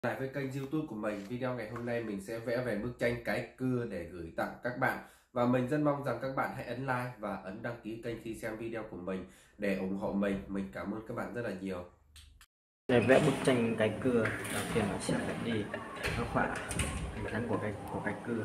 Lại với kênh YouTube của mình, video ngày hôm nay mình sẽ vẽ về bức tranh cái cưa để gửi tặng các bạn. Và mình rất mong rằng các bạn hãy ấn like và ấn đăng ký kênh khi xem video của mình để ủng hộ mình. Mình cảm ơn các bạn rất là nhiều. Để vẽ bức tranh cái cưa, đầu tiên mình sẽ vẽ đi các họa hình dáng của cái cưa.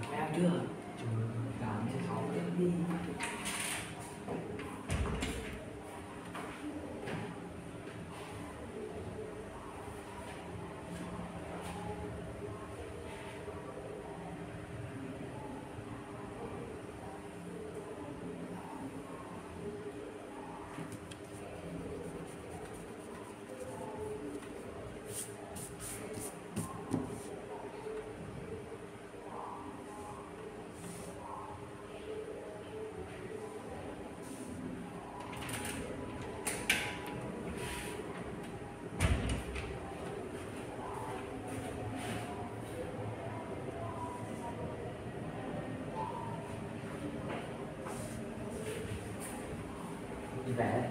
Đi vẽ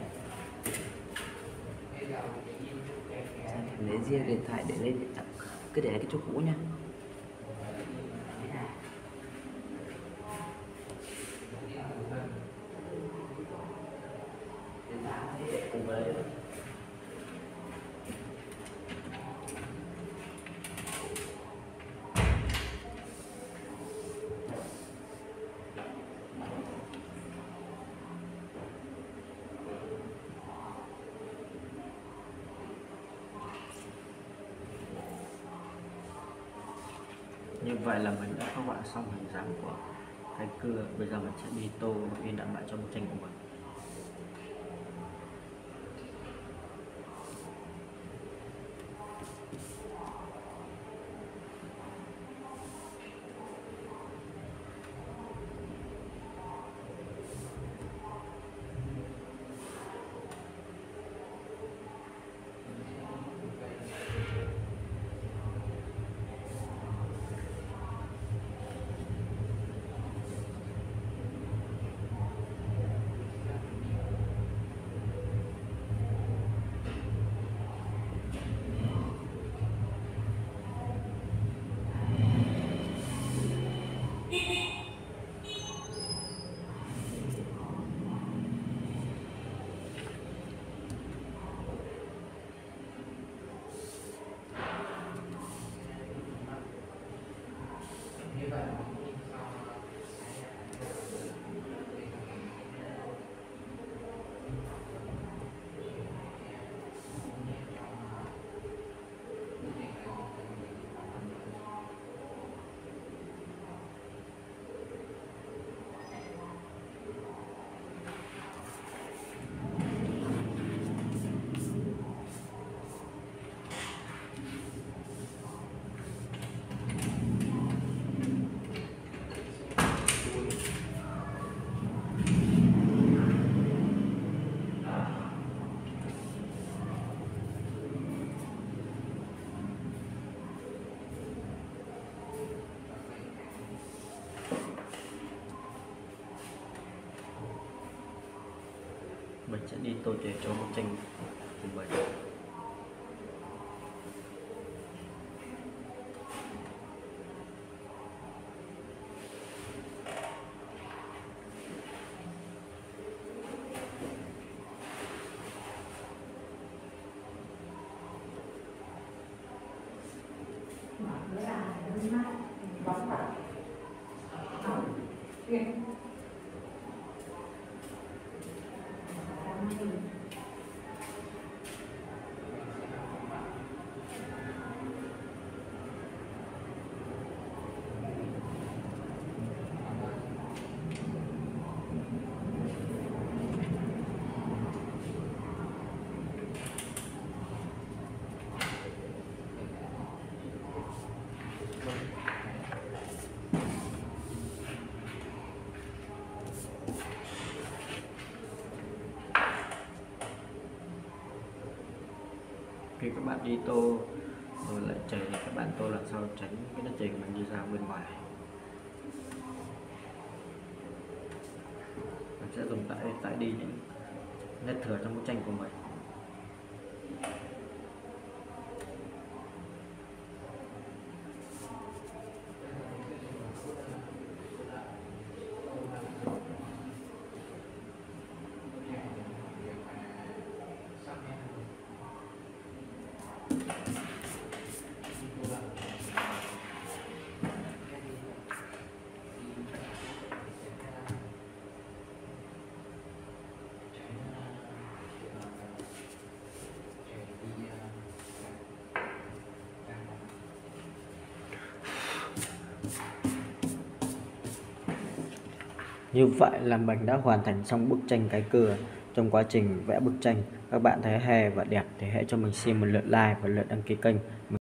lấy riêng điện thoại để lên cứ để cái chỗ cũ nha. Cùng với Như vậy là mình đã phác họa xong hình dáng của cái cưa. Bây giờ mình sẽ đi tô in đậm lại cho bức tranh của mình. Mình sẽ đi tô chảy cho bức tranh của mình. Khi các bạn đi tô rồi lại chảy thì các bạn tô làm sao tránh cái đất chảy của mình đi ra bên ngoài. Mình sẽ dùng tải đi những nét thừa trong bức tranh của mình. Như vậy là mình đã hoàn thành xong bức tranh cái cưa. Trong quá trình vẽ bức tranh các bạn thấy hay và đẹp thì hãy cho mình xin một lượt like và lượt đăng ký kênh.